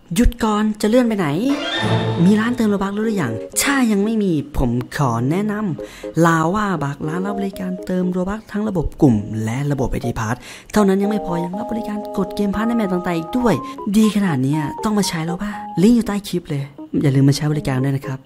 หยุดก่อนจะเลื่อนไปไหนมีร้านเติมโลบัคหรือยังถ้ายังไม่มีผมขอแนะนำลาว่าบักร้านรับบริการเติมโลบัคทั้งระบบกลุ่มและระบบ ID Pass เท่านั้นยังไม่พอยังรับบริการกดเกมพาร์ทในแมปต่างๆอีกด้วยดีขนาดนี้ต้องมาใช้แล้วป่ะลิงก์อยู่ใต้คลิปเลยอย่าลืมมาใช้บริการด้วยนะครับ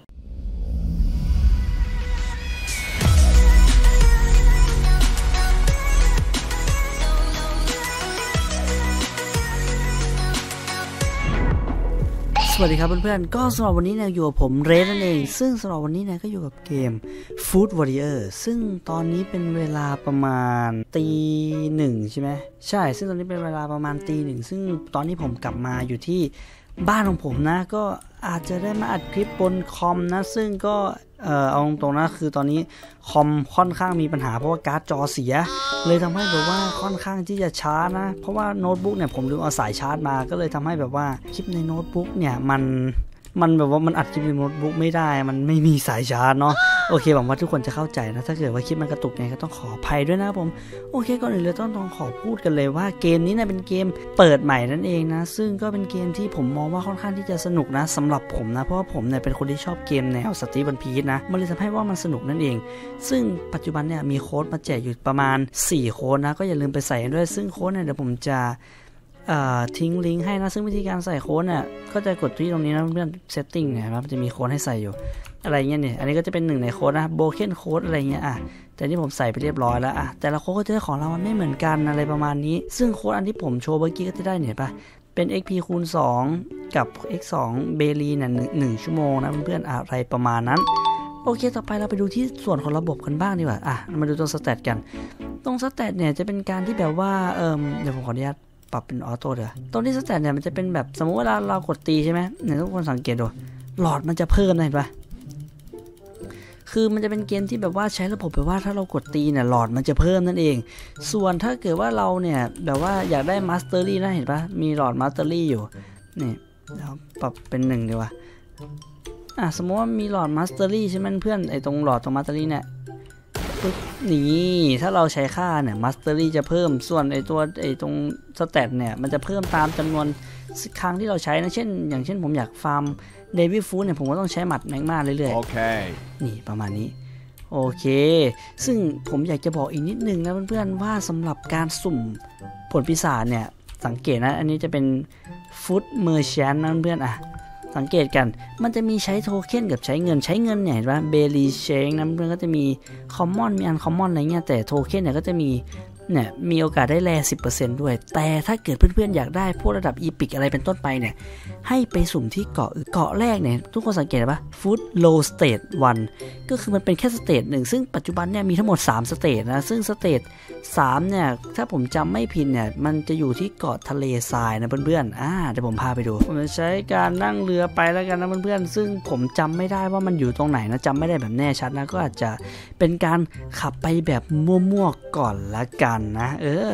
สวัสดีครับเพื่อนๆก็สำหรับวันนี้เนี่ยอยู่กับผมเรดนั่นเองซึ่งสำหรับวันนี้เนี่ยก็อยู่กับเกม Food Warrior ซึ่งตอนนี้เป็นเวลาประมาณตีหนึ่งใช่ไหมใช่ซึ่งตอนนี้เป็นเวลาประมาณตีหนึ่งซึ่งตอนนี้ผมกลับมาอยู่ที่บ้านของผมนะก็อาจจะได้มาอัดคลิปบนคอมนะซึ่งก็เอาตรงๆนะคือตอนนี้คอมค่อนข้างมีปัญหาเพราะว่าการ์ดจอเสียเลยทำให้แบบว่าค่อนข้างที่จะช้านะเพราะว่าโน้ตบุ๊กเนี่ยผมลืมเอาสายชาร์จมาก็เลยทำให้แบบว่าคลิปในโน้ตบุ๊กเนี่ยมันแบบว่ามันอัดคลิปในโน้ตบุ๊กไม่ได้มันไม่มีสายชาร์จเนาะโอเคหวังว่าทุกคนจะเข้าใจนะถ้าเกิดว่าคลิปมันกระตุกเนี่ยก็ต้องขออภัยด้วยนะผมโอเคก่อนอื่นเลยต้องขอพูดกันเลยว่าเกมนี้เนี่ยเป็นเกมเปิดใหม่นั่นเองนะซึ่งก็เป็นเกมที่ผมมองว่าค่อนข้างที่จะสนุกนะสำหรับผมนะเพราะว่าผมเนี่ยเป็นคนที่ชอบเกมแนวสตรีทวันพีซนะมันเลยทำให้ว่ามันสนุกนั่นเองซึ่งปัจจุบันเนี่ยมีโค้ดมาแจกอยู่ประมาณ4โค้ดนะก็อย่าลืมไปใส่ด้วยซึ่งโค้ดเนี่ยเดี๋ยวผมจะทิ้งลิงก์ให้นะซึ่งวิธีการใส่โค้ดเนี่ยก็จะกดที่ตรงนี้นะเพื่อน setting เนี่ยมันจะมีโค้ดให้ใส่อยู่อะไรเงี้ยเนี่ยอันนี้ก็จะเป็นหนึ่งในโค้ดนะโบเคนโค้ดอะไรเงี้ยแต่ที่ผมใส่ไปเรียบร้อยแล้วแต่ละโค้ดก็จะได้ของรางวัลไม่เหมือนกันอะไรประมาณนี้ซึ่งโค้ดอันที่ผมโชว์เมื่อกี้ก็จะได้เนี่ยเป็น XP คูณ2กับ X2 เบลีเนี่ย1ชั่วโมงนะเพื่อนอะไรประมาณนั้นโอเคต่อไปเราไปดูที่ส่วนของระบบกันบ้างดีกว่ามาดูตรงสแตทกันตรงสแตทเนี่ยจะเป็นการที่แบบว่าเดี๋ยวผมขออนุญาตปรับเป็นออโต้เดี๋ยวตรงที่สแตทเนี่ยมันจะเป็นแบบสมมติเวลาเรากดตีใช่ไหมเนี่ยทุกคนสังเกตดูหลอดมันจะเพิ่มนะเห็นปะคือมันจะเป็นเกมที่แบบว่าใช้ระบบแบบว่าถ้าเรากดตีเนี่ยหลอดมันจะเพิ่มนั่นเองส่วนถ้าเกิดว่าเราเนี่ยแบบว่าอยากได้มาสเตอรี่นะเห็นปะมีหลอดมาสเตอรี่อยู่นี่เราปรับเป็น1ดีกว่าสมมติว่ามีหลอดมาสเตอรี่ใช่ไหมเพื่อนไอตรงหลอดตรงมาสเตอรี่เนี่ยนี่ถ้าเราใช้ค่าเนี่ยมาสเตอรี่จะเพิ่มส่วนไอตรงสแตทเนี่ยมันจะเพิ่มตามจำนวนครั้งที่เราใช้นะอย่างเช่นผมอยากฟาร์มเดวิดฟูดเนี่ยผมก็ต้องใช้หมัดแมกมาเรื่อยๆโอเคนี่ประมาณนี้โอเคซึ่งผมอยากจะบอกอีกนิดนึงนะเพื่อนๆว่าสำหรับการสุ่มผลปีศาจเนี่ยสังเกตนะอันนี้จะเป็นฟูดเมอร์แชนนะเพื่อนสังเกตกันมันจะมีใช้โทเค็นกับใช้เงินเนี่ยเห็นป่ะเบลีเชงนะเพื่อนก็จะมีคอมมอนมีอันคอมมอนอะไรเงี้ยแต่โทเค็นเนี่ยก็จะมีโอกาสได้แล 10% ด้วยแต่ถ้าเกิดเพื่อนๆอยากได้พวกระดับอีพิกอะไรเป็นต้นไปเนี่ยให้ไปสุ่มที่เกาะแรกเนี่ยทุกคนสังเกตป่ะ Food Low State 1ก็คือมันเป็นแค่สเตจ1ซึ่งปัจจุบันเนี่ยมีทั้งหมด3สเตจนะซึ่งสเตจ3เนี่ยถ้าผมจำไม่ผิดเนี่ยมันจะอยู่ที่เกาะทะเลทรายนะเพื่อนๆเดี๋ยวผมพาไปดูผมจะใช้การนั่งเรือไปแล้วกันนะเพื่อนๆซึ่งผมจำไม่ได้ว่ามันอยู่ตรงไหนนะจำไม่ได้แบบแน่ชัดนะก็อาจจะเป็นการขับไปแบบมั่วๆก่อนละกันนะ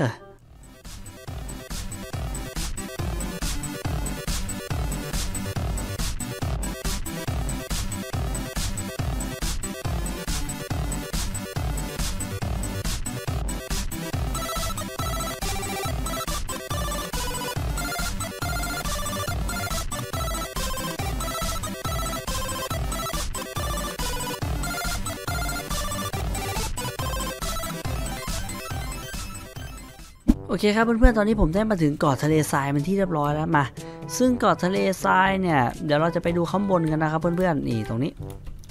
โอเคครับเพื่อนๆตอนนี้ผมได้มาถึงเกาะทะเลทรายเป็นที่เรียบร้อยแล้วมาซึ่งเกาะทะเลทรายเนี่ยเดี๋ยวเราจะไปดูข้างบนกันนะครับเพื่อนๆนี่ตรงนี้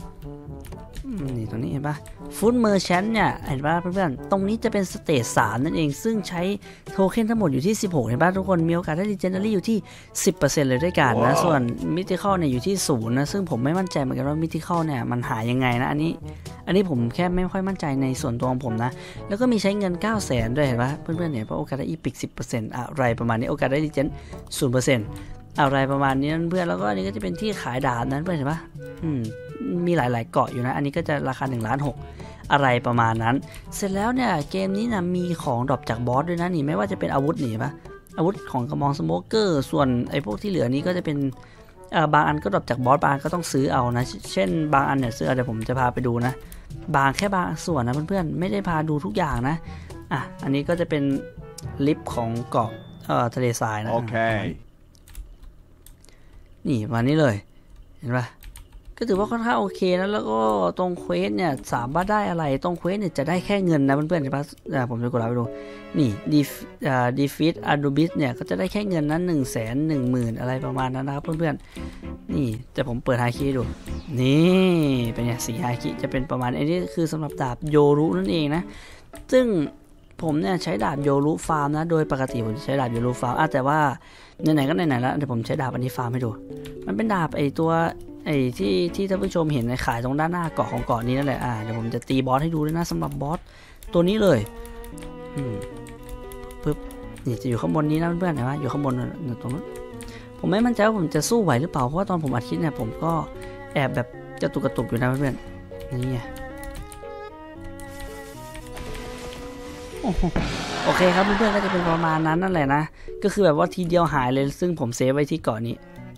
เห็นปะฟู้ดเมอร์แชนต์เนี่ยเห็นปะเพื่อนๆตรงนี้จะเป็นสเตจ3นั่นเองซึ่งใช้โทเค็นทั้งหมดอยู่ที่16เห็นปะทุกคนมีโอกาสได้ลีเจนดารี่อยู่ที่ 10% เลยด้วยกันนะส่วนมิติคอลเนี่ยอยู่ที่0นะซึ่งผมไม่มั่นใจเหมือนกันว่ามิติคอลเนี่ยมันหายังไงนะอันนี้ผมแค่ไม่ค่อยมั่นใจในส่วนตัวของผมนะแล้วก็มีใช้เงิน 900,000 ด้วยเห็นปะเพื่อนๆเนี่ยเพราะโอกาสได้อีพิก 10% อะไรประมาณนี้โอกาสได้ลีเจน 0% อะไรประมาณนี้เพื่อนแล้วก็อันนี้ก็จะเป็นที่ขายดาบนั้นเพื่อนเห็นปะมีหลายๆเกาะอยู่นะอันนี้ก็จะราคา1,600,000อะไรประมาณนั้นเสร็จแล้วเนี่ยเกมนี้นะมีของดรอปจากบอสด้วยนะนี่ไม่ว่าจะเป็นอาวุธนี่ปะอาวุธของกระบองสโมเกอร์ส่วนไอ้พวกที่เหลือนี้ก็จะเป็นบางอันก็ดรอปจากบอสบางอันก็ต้องซื้อเอานะเช่นบางอันเนี่ยซื้อเดี๋ยวผมจะพาไปดูนะแค่บางส่วนนะเพื่อนๆไม่ได้พาดูทุกอย่างนะอันนี้ก็จะเป็นลิฟต์ของเกาะทะเลทรายนะโอเคนี่วันนี้เลยเห็นปะก็ถือว่าค่อนข้างโอเคนะแล้วก็ตรงเควสเนี่ยสามารถได้อะไรตรงเควสเนี่ยจะได้แค่เงินนะเพื่อนๆใช่ปะผมจะกดไปดูนี่defeat Anubis เนี่ยก็จะได้แค่เงินนั้น110,000อะไรประมาณนั้นนะครับเพื่อนๆนี่แต่ผมเปิดฮาคิดูนี่เป็นไงสีฮาคิจะเป็นประมาณนี้คือสำหรับดาบโยรุนั่นเองนะซึ่งผมเนี่ยใช้ดาบโยรุฟาร์มนะโดยปกติผมใช้ดาบโยรุฟาร์มแต่ว่าไหนๆก็ไหนๆแล้วเดี๋ยวผมใช้ดาบอันนี้ฟาร์มให้ดูมันเป็นดาบตัวที่ท่านผู้ชมเห็นในขายตรงด้านหน้าเกาะของเกาะนี้นั่นแหละเดี๋ยวผมจะตีบอสให้ดูด้วยนะสำหรับบอสตัวนี้เลยปึ๊บนี่จะอยู่ข้างบนนี้นะเพื่อนๆเห็นไหมอยู่ข้างบนตรงนั้นผมไม่มั่นใจว่าผมจะสู้ไหวหรือเปล่าเพราะว่าตอนผมอัดคลิปเนี่ยผมก็แอบแบบกระตุกอยู่นะเพื่อนๆนี่ไงโอเคครับเพื่อนๆก็จะเป็นประมาณนั้นนั่นแหละนะก็คือแบบว่าทีเดียวหายเลยซึ่งผมเซฟไว้ที่เกาะนี้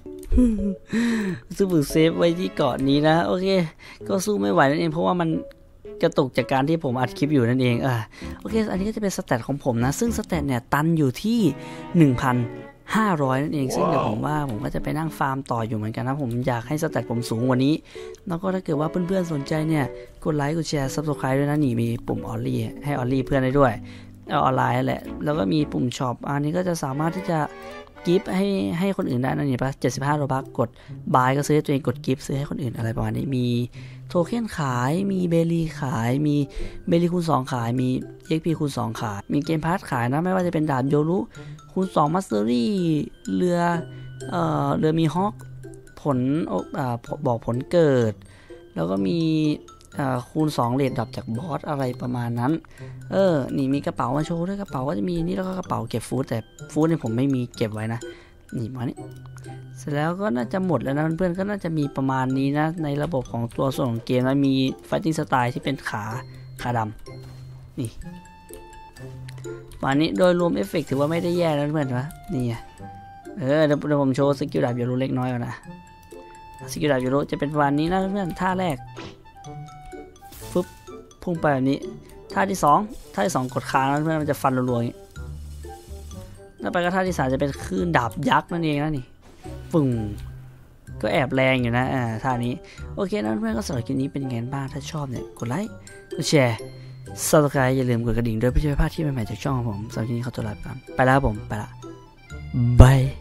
ซึ่งผมเซฟไว้ที่เกาะนี้นะโอเคก็สู้ไม่ไหวนั่นเองเพราะว่ามันกระตุกจากการที่ผมอัดคลิปอยู่นั่นเองโอเคอันนี้ก็จะเป็นสแตทของผมนะซึ่งสแตทเนี่ยตันอยู่ที่ 1,500 นั่นเองซึ่งเดี๋ยวผมว่าผมก็จะไปนั่งฟาร์มต่ออยู่เหมือนกันนะผมอยากให้สแตทผมสูงกว่านี้แล้วก็ถ้าเกิดว่าเพื่อนๆสนใจเนี่ยกดไลค์กดแชร์ Subscribe ด้วยนะนี่มีปุ่มออลลี่ให้ออลลี่เพื่อนได้ด้วยออนไลน์แหละแล้วก็มีปุ่มช็อปอันนี้ก็จะสามารถที่จะกิฟต์ให้คนอื่นได้นั่นนี่ปะ75 โลบัคกดบายก็ซื้อให้ตัวเองกดกิฟต์ซื้อให้คนอื่นอะไรประมาณนี้มีโทเค็นขายมีเบลีขายมีเบลีคูณ2ขายมี XP คูณ2ขายมีเกมพาร์ทขายนะไม่ว่าจะเป็นดาบโยรุคูณ2มัสเตอรี่เรือมีฮอกผลบอกผลเกิดแล้วก็มีคูณ2เรทดรอปจากบอสอะไรประมาณนั้นนี่มีกระเป๋ามาโชว์ด้วยกระเป๋าก็จะมีนี่แล้วก็กระเป๋าเก็บฟู้ดแต่ฟู้ดเนี่ยผมไม่มีเก็บไว้นะนี่มานี่เสร็จแล้วก็น่าจะหมดแล้วนะเพื่อนๆก็น่าจะมีประมาณนี้นะในระบบของตัวส่วนของเกมนะมี Fighting Style ที่เป็นขาดำนี่วันนี้โดยรวมเอฟเฟกต์ถือว่าไม่ได้แย่นะเพื่อนๆนะนี่เดี๋ยวผมโชว์สกิลดาบโยรุเล็กน้อยก่อนนะสกิลดาบโยรุจะเป็นประมาณนี้นะเพื่อนๆท่าแรกฟึบพุ่งไปแบบนี้ท่าที่2กดค้างแล้วเพื่อนมันจะฟันรัวๆอย่างนี้แล้วไปก็ท่าที่3จะเป็นคลื่นดาบยักษ์นั่นเองนะนี่ฟึ่งก็แอบแรงอยู่นะท่านี้โอเคนะเพื่อนก็สำหรับคลิปนี้เป็นไงบ้างถ้าชอบเนี่ยกดไลค์กดแชร์ Subscribe อย่าลืมกดกระดิ่งด้วยเพื่อจะไม่พลาดที่ใหม่ๆจากช่องของผมสำหรับคลิปนี้ขอตัวลาไปก่อนไปแล้วผมไปละบาย